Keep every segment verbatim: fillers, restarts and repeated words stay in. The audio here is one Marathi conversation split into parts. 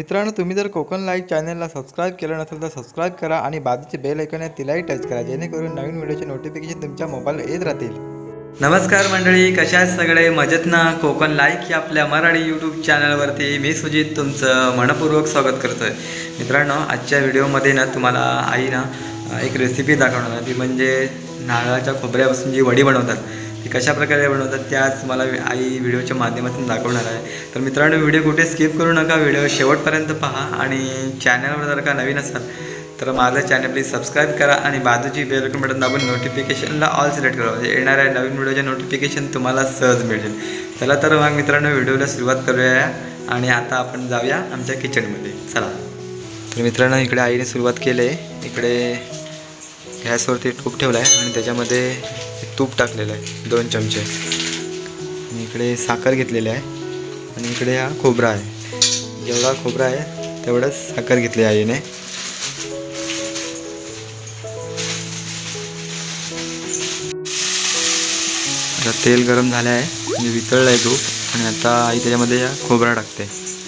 मित्रांनो, तुम्ही जर कोकण लाईव्ह चॅनलला सबस्क्राईब केलं नसेल तर सबस्क्राईब करा आणि बाजूचे बेल आयकॉन आहे तिलाही टच करा, जेणेकरून नवीन व्हिडिओचे नोटिफिकेशन तुमच्या मोबाईलवर येत राहतील। नमस्कार मंडळी, कशा आहेत सगळे? मजेत ना? कोकण लाईव्ह या आपल्या मराठी यूट्यूब चॅनलवरती मी सुजित तुमचं मनपूर्वक स्वागत करतो आहे। मित्रांनो, आजच्या व्हिडिओमध्ये ना तुम्हाला आई ना एक रेसिपी दाखवणार आहे, ती म्हणजे नारळाच्या खोबऱ्यापासून जी वडी बनवतात ती कशा प्रकारे बनवतात त्याच मला आई व्हिडिओच्या माध्यमातून दाखवणार आहे। तर मित्रांनो, व्हिडिओ कुठे स्किप करू नका, व्हिडिओ शेवटपर्यंत पहा आणि चॅनलवर जर का नवीन असाल तर माझं चॅनल प्लीज सबस्क्राईब करा आणि बाजूची बेल आयकॉन बटन दाबून नोटिफिकेशनला ऑल सिलेक्ट करा, म्हणजे येणाऱ्या नवीन व्हिडिओचे नोटिफिकेशन तुम्हाला सहज मिळेल। चला तर मग मित्रांनो, व्हिडिओला सुरुवात करूया आणि आता आपण जाऊया आमच्या किचनमध्ये, चला। तर मित्रांनो, इकडे आईने सुरुवात केली आहे। इकडे गॅसवरती तूप ठेवला आहे आणि त्याच्यामध्ये तूप टाकलेलं आहे दोन चमचे, आणि इकडे साखर घेतलेली आहे आणि इकडे हा खोबरा आहे। जेवढा खोबरा आहे तेवढंच साखर घेतली आहे आईने। आता तेल गरम झालं आहे, म्हणजे वितळलं आहे तूप, आणि आता आई त्याच्यामध्ये या खोबरा टाकते।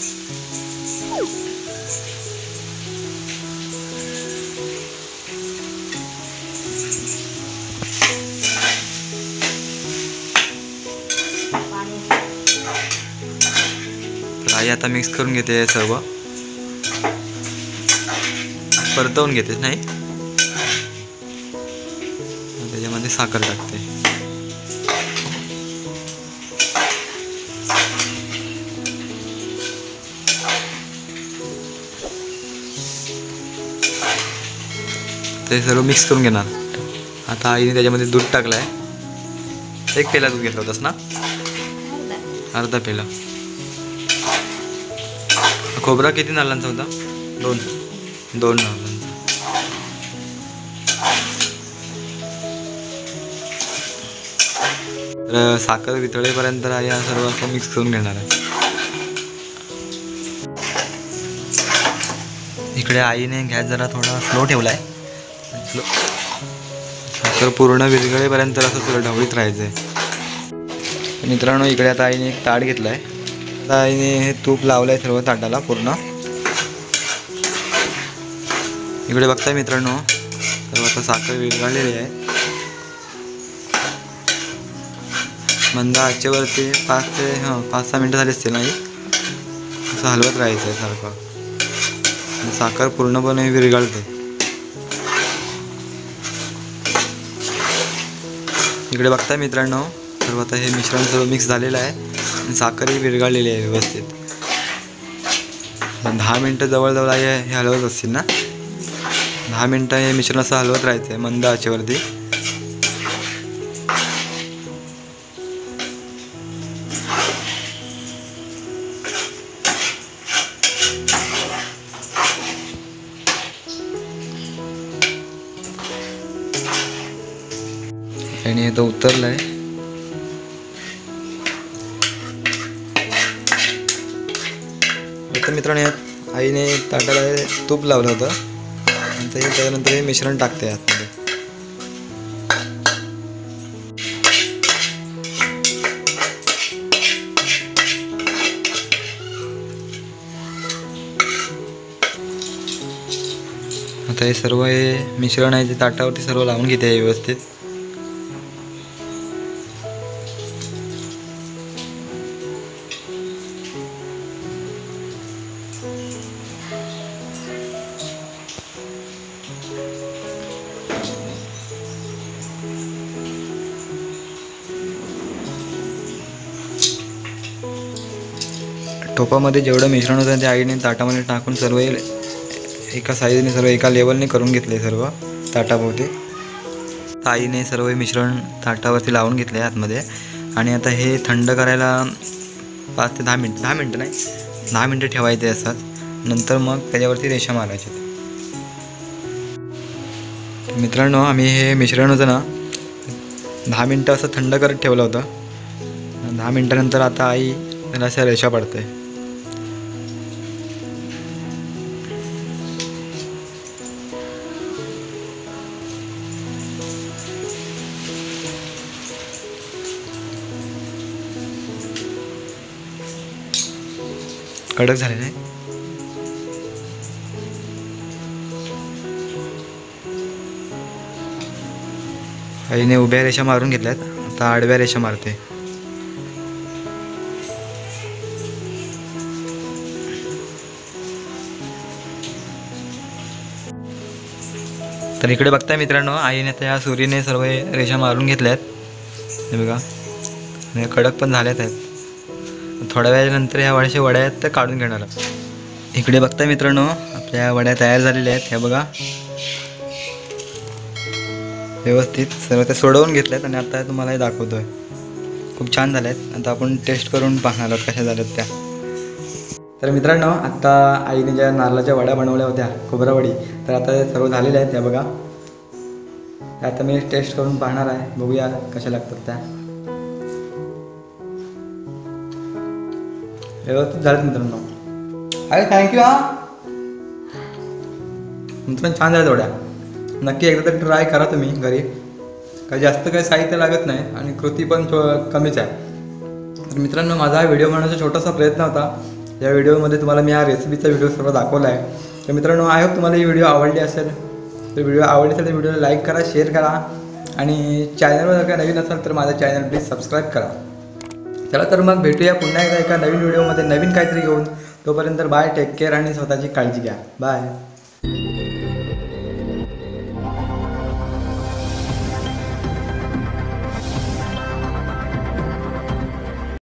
आई आता मिक्स करून घेते सर्व, परतवून घेते नाही, त्याच्यामध्ये साखर टाकते। ते सर्व मिक्स करून घेणार। आता आईने त्याच्यामध्ये दूध टाकलं आहे, एक पेला दूध घेतला होतास ना? अर्धा पेला। खोबरा किती नारळांचा होता? दोन दोन नारळांचा। तर साखर वितळेपर्यंत आई हा सर्व असं मिक्स करून घेणार आहे। इकडे आईने गॅस जरा थोडा स्लो ठेवला आहे, स्लो साखर पूर्ण विरघळेपर्यंत असं थोडं ढवळीत राहायचं आहे। मित्रांनो, इकडे आता आईने एक ताट घेतला आहे, आता आईने हे तूप लावलं आहे सर्व ताटाला पूर्ण। इकडे बघताय मित्रांनो, सर्व आता साखर विरघळलेली आहे। मंद आचेवरती पाच ते हां पाच सहा मिनटं झाली असतील नाही, असं हलवत राहायचं आहे सारखं, साखर पूर्णपणे विरघळते। इकडे बघताय मित्रांनो, सर्व आता हे मिश्रण सर्व मिक्स झालेलं आहे आणि साखरही विरघळलेली आहे व्यवस्थित। दहा मिनटं जवळजवळ आहे हे हलवत असतील ना, दहा मिनटं हे मिश्रण असं हलवत राहायचं आहे मंद आचेवरती। आणि हे तर उतरलं आहे। आता मित्रांनो, यात आईने ताटाला तूप लावलं होतं, नंतर हे त्यानंतर हे मिश्रण टाकते आतमध्ये। आता हे सर्व हे मिश्रण आहे ते ताटावरती सर्व लावून घेते व्यवस्थित। टोपामध्ये जेवढं मिश्रण होतं ते आईने ताटामध्ये टाकून सर्व एका साईजने सर्व एका लेवलने करून घेतले सर्व ताटाभोवती। आईने सर्व मिश्रण ताटावरती लावून घेतले आतमध्ये, आणि आता हे थंड करायला पाच ते दहा मिनटं दहा मिनटं नाही दहा मिनटं ठेवायचे असतात, नंतर मग त्याच्यावरती रेषा मारायचे। मित्रांनो, आम्ही हे मिश्रण होतं ना दहा मिनटं असं थंड करत ठेवलं होतं। दहा मिनटानंतर आता आई त्याला अशा रेषा पडते। कडक झाले नाही। आईने उभ्या रेषा मारून घेतल्यात, आता आडव्या रेषा मारते. तर इकडे बघताय मित्रांनो, आईने आता या सुरीने सर्व रेषा मारून घेतल्यात. हे बघा, आणि कडक पण झाल्यात आहेत. थोड्या वेळानंतर ह्या वड्याच्या वड्या आहेत त्या काढून घेणार. इकडे बघताय मित्रांनो, आपल्या वड्या तयार झालेल्या आहेत. ह्या बघा, व्यवस्थित सर्व ते सोडवून घेतल्यात आणि आता तुम्हाला हे दाखवतोय. खूप छान झाल्यात. आता आपण टेस्ट करून पाहणार आहोत कशा झाल्यात त्या. तर मित्रांनो, आता आईने ज्या नारळाच्या वड्या बनवल्या होत्या, खोबरावडी, तर आता सर्व झालेल्या आहेत. त्या बघा, आता मी टेस्ट करून पाहणार आहे. बघूया कशा लागतात त्या. व्यवस्थित झाल्यात मित्रांनो. अरे थँक्यू. हा मित्रांनो, छान झाल्यात वड्या. नक्की एकदा तरी ट्राय करा तुम्ही घरी. काही जास्त काही साहित्य लागत नाही आणि कृती पण कमीच आहे. तर मित्रांनो, माझा हा व्हिडिओ बनवण्याचा छोटासा प्रयत्न होता. या व्हिडिओमध्ये तुम्हाला मी हा रेसिपीचा व्हिडिओ सर्व दाखवला आहे. तर मित्रांनो, आय होप तुम्हाला ही व्हिडिओ आवडली असेल. तर व्हिडिओ आवडली असेल तर व्हिडिओला लाईक करा, शेअर करा आणि चॅनलवर जर काही नवीन असेल तर माझं चॅनल प्लीज सबस्क्राईब करा. चला तर मग भेटूया पुन्हा एकदा एका नवीन व्हिडिओमध्ये नवीन काहीतरी घेऊन. तोपर्यंत बाय, टेक केअर आणि स्वतःची काळजी घ्या. बाय.